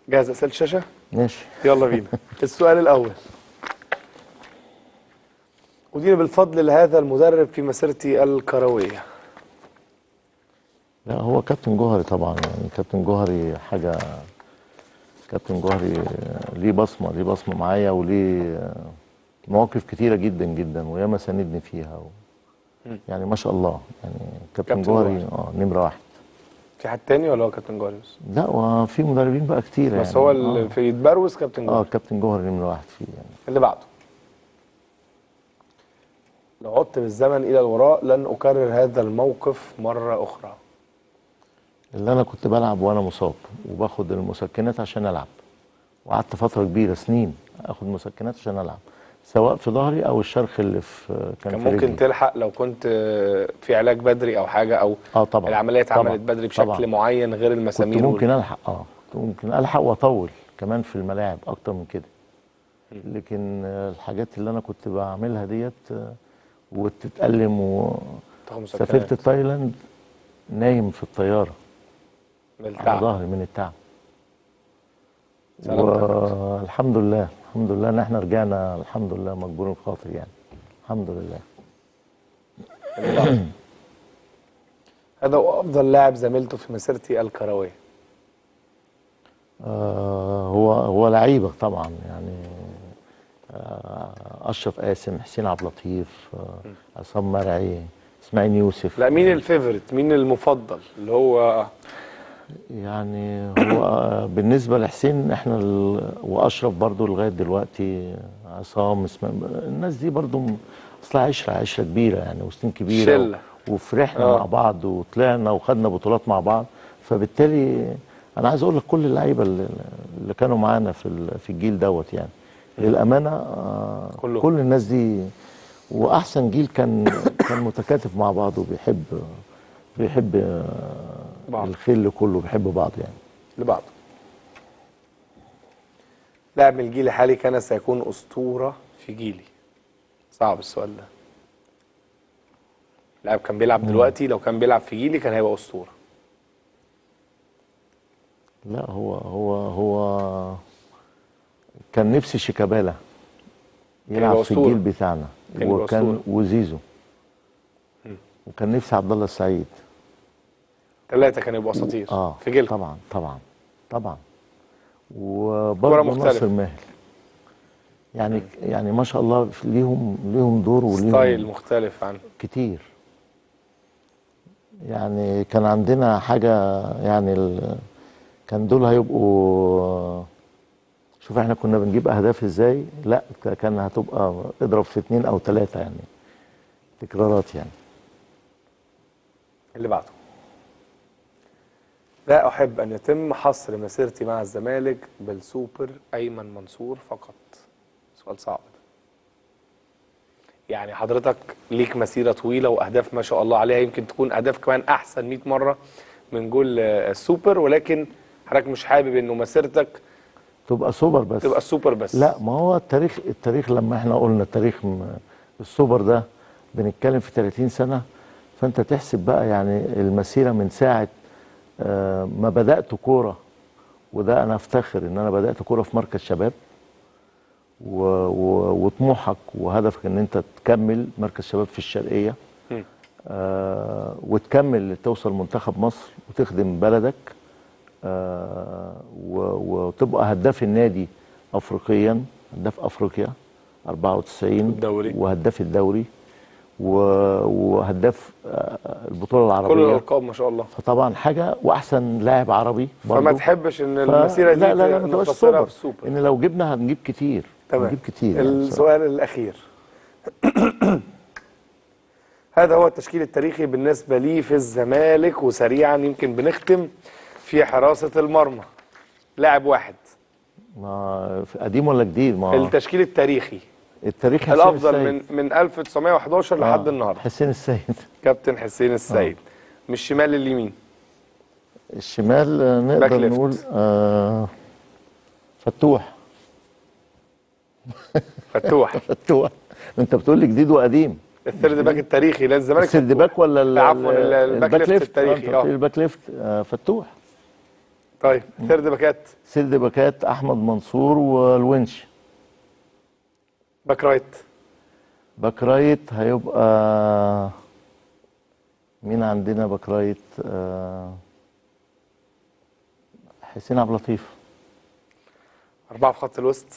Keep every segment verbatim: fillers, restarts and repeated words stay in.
جاهز اسئله الشاشه؟ ماشي. يلا بينا. السؤال الاول: أدين بالفضل لهذا المدرب في مسيرتي الكرويه. لا هو كابتن جوهري طبعا، يعني كابتن جوهري حاجه. كابتن جوهري ليه بصمه ليه بصمه معايا، وليه مواقف كتيره جدا جدا، وياما ساندني فيها و... يعني ما شاء الله، يعني كابتن, كابتن جوهري جوهري. اه نمره واحد. في حد تاني ولا هو كابتن جوهري بس؟ لا وفي مدربين بقى كتيره بس يعني. هو اه اللي في يتبروز كابتن اه جوهري. كابتن جوهري نمره واحد فيه يعني. اللي بعده: لو عدت بالزمن الى الوراء لن اكرر هذا الموقف مره اخرى. اللي انا كنت بلعب وانا مصاب وباخد المسكنات عشان العب، وقعدت فتره كبيره سنين اخد مسكنات عشان العب، سواء في ظهري او الشرخ اللي في كان, كان في ممكن رجلي. تلحق لو كنت في علاج بدري او حاجه، او اه طبعا العمليه اتعملت طبعا بدري بشكل طبعا. معين غير كنت المسامير ممكن وال... الحق اه كنت ممكن الحق واطول كمان في الملاعب اكتر من كده. لكن آه، الحاجات اللي انا كنت بعملها ديت آه، وتتألم. تاخد وسافرت مسكنات تايلاند نايم في الطياره من على التعب. ظهري من التعب. سلامتك يا كابتن. والحمد لله الحمد لله ان احنا رجعنا الحمد لله مجبور الخاطر يعني. الحمد لله. اللي بعده: هذا هو افضل لاعب زميلته في مسيرتي الكرويه. آه هو هو لعيبه طبعا يعني. آه اشرف قاسم، حسين عبد اللطيف، آه عصام مرعي، اسماعيل يوسف. لا، مين الفيفوريت؟ مين المفضل اللي هو يعني هو بالنسبه لحسين احنا ال... واشرف برضو لغايه دلوقتي، عصام اسماعيل، الناس دي برضو م- اصلها عشره عشره كبيره يعني، وسنين كبيره و... الشله؟ وفرحنا اه مع بعض وطلعنا وخدنا بطولات مع بعض. فبالتالي انا عايز اقول لك كل اللعيبه اللي, اللي كانوا معانا في ال... في الجيل دوت يعني للامانه آه كله. كل الناس دي. واحسن جيل كان كان متكاتف مع بعض وبيحب بيحب آه، بعض. الخل كله بيحب بعض يعني. اللي بعده: لاعب من الجيل الحالي كان سيكون اسطوره في جيلي. صعب السؤال ده. لاعب كان بيلعب دلوقتي لو كان بيلعب في جيلي كان هيبقى اسطوره. لا هو هو هو كان نفسي شيكابالا كان يلعب يبقى في الجيل اسطوره. بتاعنا، كان يبقى وكان اسطوره. وزيزو، وكان نفسي عبد الله السعيد. ثلاثه كانوا يبقوا اساطير اه في جيلكم. طبعا طبعا طبعا. كوره وبرضه ناصر مختلفه. ماهر يعني يعني ما شاء الله ليهم ليهم دور ستايل وليهم مختلف عن كتير. يعني كان عندنا حاجه يعني ال... كان دول هيبقوا. شوف احنا كنا بنجيب اهداف ازاي، لا كان هتبقى اضرب في اتنين او تلاته يعني تكرارات يعني. اللي بعده: لا أحب أن يتم حصر مسيرتي مع الزمالك بالسوبر أيمن منصور فقط. سؤال صعب ده. يعني حضرتك ليك مسيرة طويلة وأهداف ما شاء الله عليها، يمكن تكون أهداف كمان أحسن مئة مرة من جول آه، السوبر، ولكن حضرتك مش حابب إنه مسيرتك تبقى سوبر بس. تبقى السوبر بس. لا ما هو التاريخ التاريخ لما احنا قلنا التاريخ م- السوبر ده بنتكلم في تلاتين سنه. فانت تحسب بقى يعني المسيره من ساعه آه، ما بدات كوره. وده انا افتخر ان انا بدات كوره في مركز شباب و... و... وطموحك وهدفك ان انت تكمل مركز شباب في الشرقيه. م. آه وتكمل توصل منتخب مصر وتخدم بلدك. آه و... وتبقى هداف النادي افريقيا، هداف افريقيا اربعة وتسعين، والدوري. وهداف الدوري و... وهداف آه البطوله كل العربيه. الألقاب ما شاء الله. فطبعا حاجه، واحسن لاعب عربي فما برضه. تحبش إن المسيرة فلا دي لا لا ما تبقاش نختصرها سوبر. في السوبر. ان لو جبنا هنجيب كتير. تمام. هنجيب كتير يعني بصراحه. السؤال الأخير: هذا هو التشكيل التاريخي بالنسبة لي في الزمالك، وسريعا يمكن بنختم في حراسة المرمى. لاعب واحد. ما قديم ولا جديد؟ ما التشكيل التاريخي التاريخ حسين الأفضل السيد. من من ألف وتسعمائة وأحد عشر لحد اه النهارده. حسين السيد. كابتن حسين السيد. من الشمال لليمين. الشمال آه، باك نقدر ليفت. نقول آه فتوح. فتوح. فتوح. انت بتقول لي جديد وقديم. الثيرد باك التاريخي لان الزمالك السيرد فتوح. باك ولا ال- لا، عفوا ال- ال- الباك الباك ليفت ليفت؟ آه انت التاريخي. قلت اه لي الباك ليفت آه فتوح. طيب سرد باكات. سرد باكات احمد منصور والونش. باك رايت. باك رايت هيبقى مين عندنا باك رايت؟ آه، حسين عبد اللطيف. أربعة في خط الوسط.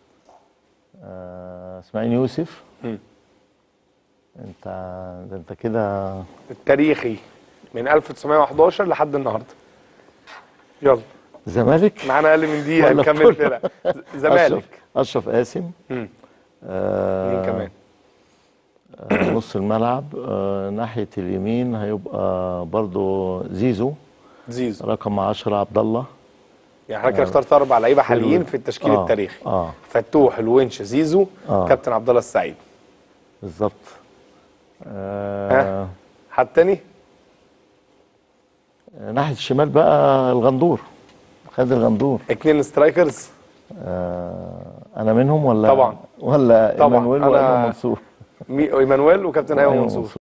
آه، اسماعيل يوسف. مم. انت ده انت كده التاريخي من ألف وتسعمائة وأحد عشر لحد النهارده. يلا. زمالك. معانا اقل من دقيقه ولا نكمل كله؟ فرق. زمالك. اشرف اشرف قاسم. مم. آه، مين كمان؟ آه، نص الملعب آه، ناحية اليمين هيبقى برضو زيزو. زيزو. رقم عشرة عبد الله. يعني حضرتك اخترت اربع لعيبه حاليين حلو. في التشكيل آه، التاريخي. اه فتوح، الونش، زيزو، آه. كابتن عبد الله السعيد. بالظبط. ها آه، حد تاني؟ ناحية الشمال بقى الغندور، خالد الغندور. اتنين سترايكرز. آه، انا منهم ولا طبعا. ولا طبعا ايمانويل أنا- وايمن منصور؟ مي- ايمانويل وكابتن ايمن وأيمن منصور. منصور.